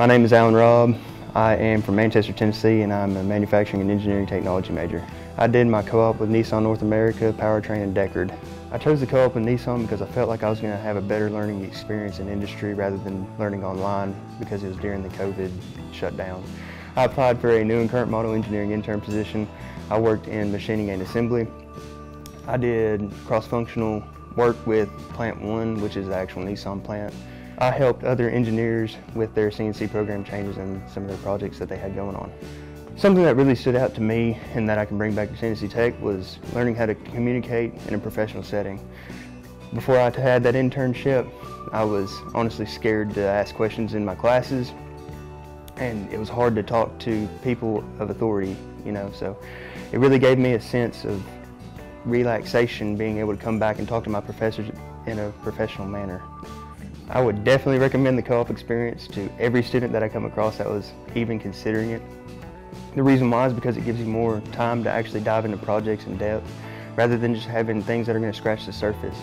My name is Alan Robb. I am from Manchester, Tennessee, and I'm a manufacturing and engineering technology major. I did my co-op with Nissan North America, Powertrain, and Decherd. I chose the co-op with Nissan because I felt like I was going to have a better learning experience in industry rather than learning online because it was during the COVID shutdown. I applied for a new and current model engineering intern position. I worked in machining and assembly. I did cross-functional work with Plant 1, which is the actual Nissan plant. I helped other engineers with their CNC program changes and some of their projects that they had going on. Something that really stood out to me and that I can bring back to Tennessee Tech was learning how to communicate in a professional setting. Before I had that internship, I was honestly scared to ask questions in my classes, and it was hard to talk to people of authority, so it really gave me a sense of relaxation being able to come back and talk to my professors in a professional manner. I would definitely recommend the co-op experience to every student that I come across that was even considering it. The reason why is because it gives you more time to actually dive into projects in depth rather than just having things that are going to scratch the surface.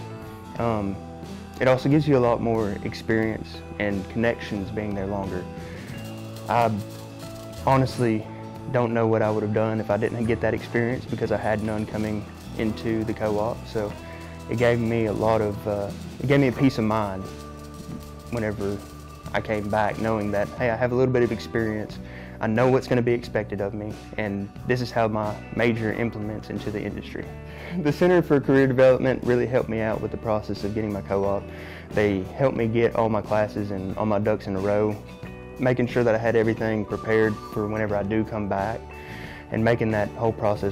It also gives you a lot more experience and connections being there longer. I honestly don't know what I would have done if I didn't get that experience because I had none coming into the co-op, so it gave me a peace of mind whenever I came back, knowing that, hey, I have a little bit of experience, I know what's going to be expected of me, and this is how my major implements into the industry. The Center for Career Development really helped me out with the process of getting my co-op. They helped me get all my classes and all my ducks in a row, making sure that I had everything prepared for whenever I do come back, and making that whole process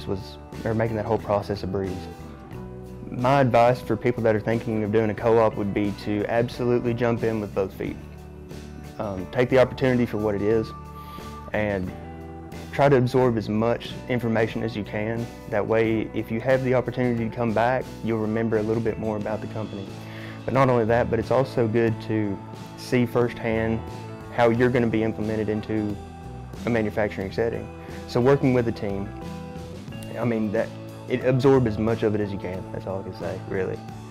a breeze. My advice for people that are thinking of doing a co-op would be to absolutely jump in with both feet. Take the opportunity for what it is and try to absorb as much information as you can. That way, if you have the opportunity to come back, you'll remember a little bit more about the company. But not only that, but it's also good to see firsthand how you're going to be implemented into a manufacturing setting. So working with a team, it absorb as much of it as you can. That's all I can say, really.